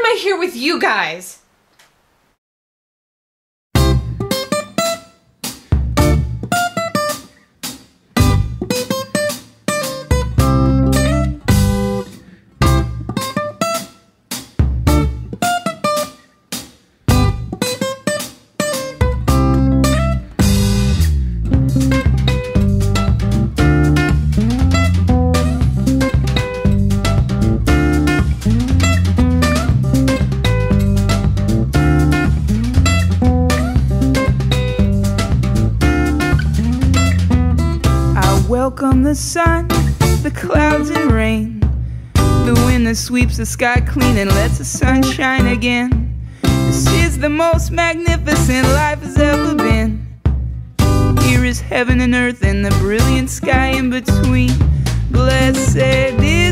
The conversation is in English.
am I here with you guys? Welcome the sun, the clouds and rain, the wind that sweeps the sky clean and lets the sun shine again. This is the most magnificent life has ever been. Here is heaven and earth and the brilliant sky in between. Blessed is